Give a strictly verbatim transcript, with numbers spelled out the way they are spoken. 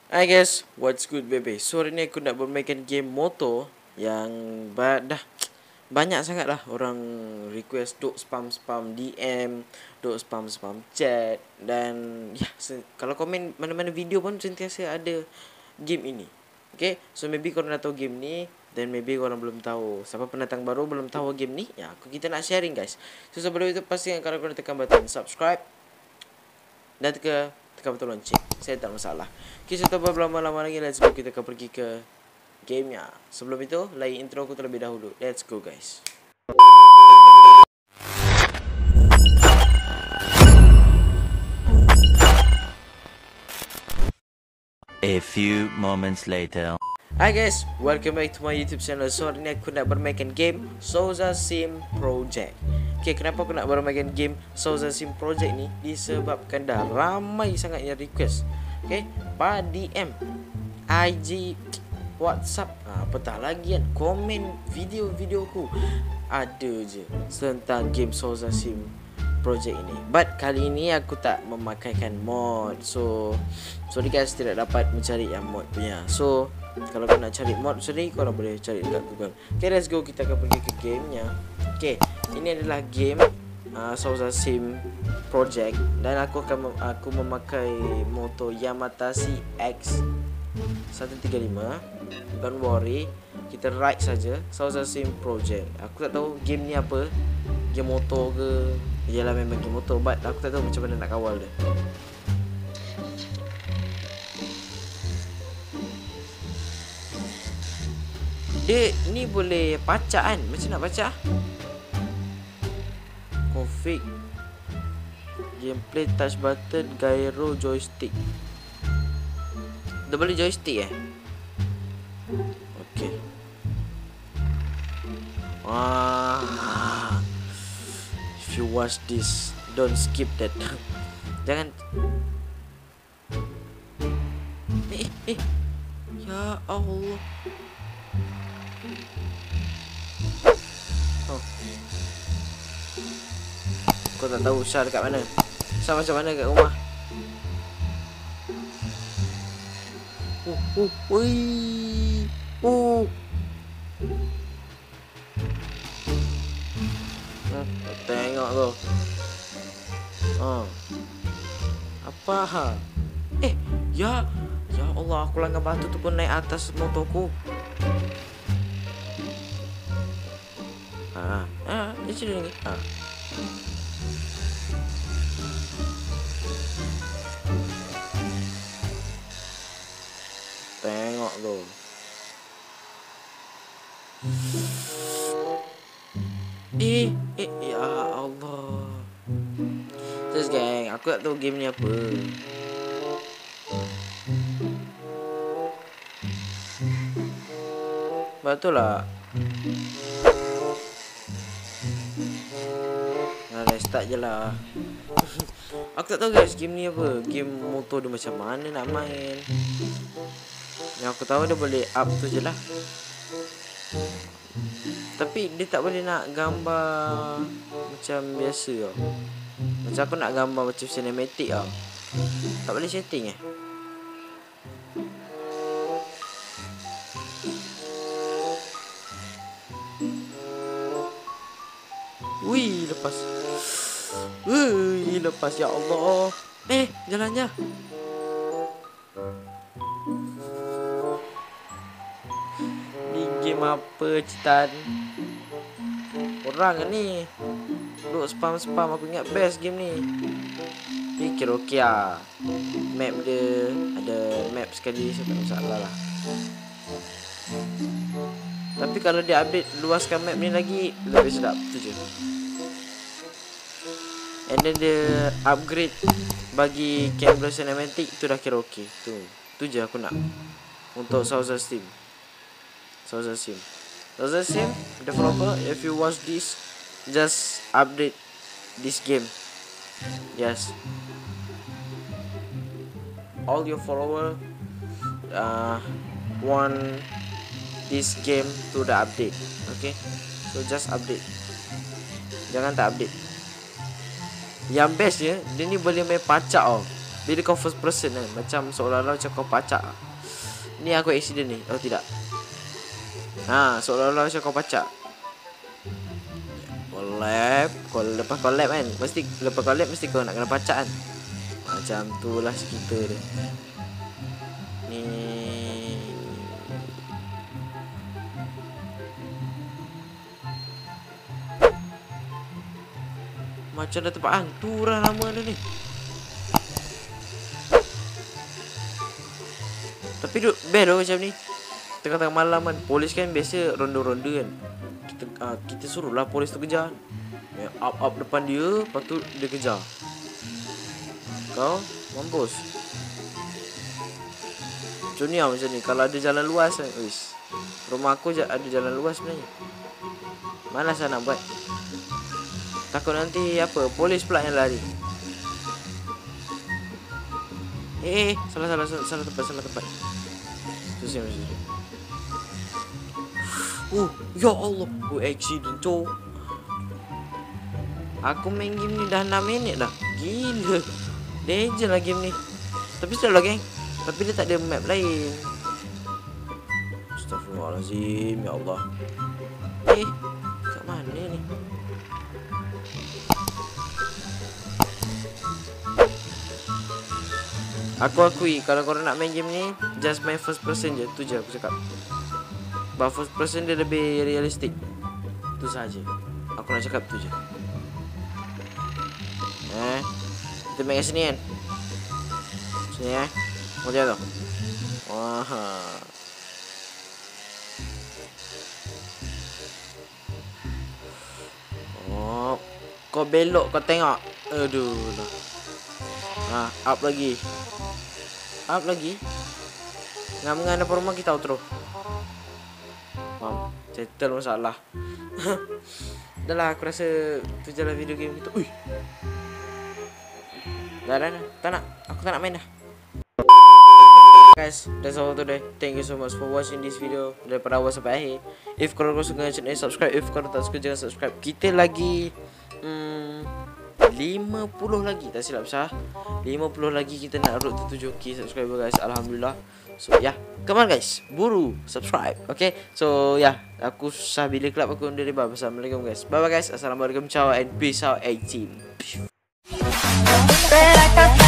Hi guys, what's good baby? So hari ni aku nak bermainkan game motor yang ba- dah banyak sangat lah orang request duk spam-spam D M, duk spam-spam chat dan ya se- kalau komen mana-mana video pun sentiasa ada game ini. Okay, so maybe korang dah tahu game ni, then maybe korang belum tahu. Siapa pendatang baru belum tahu game ni, ya aku kita nak sharing guys. So sebelum itu pastikan kalau korang tekan button subscribe dan tekan tekan butang lonceng. Saya tak masalah. Okay, so tanpa berlama-lama lagi, let's go. Kita akan pergi ke gamenya. Sebelum itu, lain intro aku terlebih dahulu. Let's go guys. A few moments later. Hi guys, welcome back to my YouTube channel. So hari ni aku nak bermainkan game Souza Sim Project. Okay, kenapa aku nak bermainkan game Souza Sim Project ni? Disebabkan dah ramai sangat yang request. Okay, pada D M, I G, WhatsApp, ha, apatah lagi kan, komen video-video aku ada je tentang game Souza Sim Project ini. But kali ini aku tak memakaikan mod. So sorry guys, tidak dapat mencari yang mod punya. So kalau kau nak cari mod sorry, korang boleh cari dekat Google. Okay, let's go. Kita akan pergi ke gamenya. Okay, ini adalah game uh, Souza Sim Project. Dan aku akan mem- aku memakai motor Yamaha C X seratus tiga puluh lima. Don't worry, kita ride saja Souza Sim Project. Aku tak tahu game ni apa, game motor ke. Yalah, memang game motor, but aku tak tahu macam mana nak kawal dia. Dia ni boleh pacak kan? Macam nak pacak? Config, gameplay, touch button, gyro, joystick. Dia boleh joystick eh? Okay. Wah. If you watch this, don't skip that. Jangan. Eh, eh. Ya Allah. Oh. Kau tak tahu Syah dekat mana? Syah macam mana kat rumah? Uh, uh, ui. Uh. Hmm, tengok tu. Ha. Apa ha? Eh, ya. Ya Allah, aku langgar batu tu pun naik atas motorku. Ha. Ha, dia cerita ni. Ha. Tengok tu. Eh, eh, ya Allah. Terus geng, aku tak tahu game ni apa. Betul lah. Nah, restart je lah. Aku tak tahu guys game ni apa. Game motor dia macam mana nak main. Yang aku tahu dia boleh up tu je lah. Tapi dia tak boleh nak gambar macam biasa tau. Macam aku nak gambar macam cinematic tau. Tak boleh setting eh. Wih, lepas. Wih, lepas ya Allah. Eh, jalan je. Ni game apa citan? Orang ni duk spam-spam. Aku ingat best game ni. Fikir okey lah. Map dia ada map sekali, so tak masalah lah. Tapi kalau dia update luaskan map ni lagi, lebih sedap. Tu je. And then dia upgrade bagi camera cinematic, tu dah kira okey. Tu Tu je aku nak untuk Souza Sim. Souza Sim Souza Sim developer, if you watch this, just update this game. Yes, all your follower uh, want this game to the update. Okay, so just update. Jangan tak update. Yang best je, dia ni boleh main pacak tau. Bila kau first person kan, macam seolah-olah macam kau pacak. Ni aku accident ni. Oh tidak. Ha, seolah-olah macam kau pacak. Kau lap, kau lepas kau lap kan, mesti lepas kau lap mesti kau nak kena pacak kan. Macam tu lah cerita dia. Ni macam dah tempat hantu lah lama dah ni. Tapi duk best lah macam ni. Tengah-tengah malam kan, polis kan biasa ronda-ronda kan. Kita uh, kita suruh lah polis tu kejar. Ya, up-up depan dia, lepas tu dia kejar. Kau mampus. Macam ni lah macam ni. Kalau ada jalan luas kan, uish, rumah aku ada jalan luas sebenarnya. Malas lah nak buat. Takut nanti apa, polis pula yang lari. Eh, eh salah, salah, salah, salah tempat, salah tempat. Susah, susah. Uh, ya Allah, oh, accident tu. Aku main game ni dah enam minit dah. Gila. Danger lah game ni. Tapi still lah geng. Tapi dia tak ada map lain. Astaghfirullahaladzim, ya Allah. Eh, kat mana ni? Aku akui kalau korang nak main game ni, just main first person je. Tu je aku cakap. But first person dia lebih realistik. Tu sahaja aku nak cakap, tu je. Eh, kita main kat sini kan. Sini eh. Macam tu. Wah. Oh, kau belok kau tengok. Aduh lah. Ha, up lagi. Up lagi. Ngam-ngam depan rumah kita outro. Faham? Settle masalah. Dah lah, aku rasa tu je lah video game kita. Ui. Dah dah dah. Tak nak. Aku tak nak main dah. Guys, that's all today. Thank you so much for watching this video daripada awal sampai akhir. If korang suka channel ni, subscribe. If korang tak suka, jangan subscribe. Kita lagi hmm, lima puluh lagi, tak silap sah. lima puluh lagi kita nak road to tujuh K subscriber guys. Alhamdulillah. So yeah, come on guys, buru subscribe. Okay, so yeah, aku susah bila kelab aku undur riba. Assalamualaikum guys. Bye bye guys. Assalamualaikum, ciao and peace out, A team.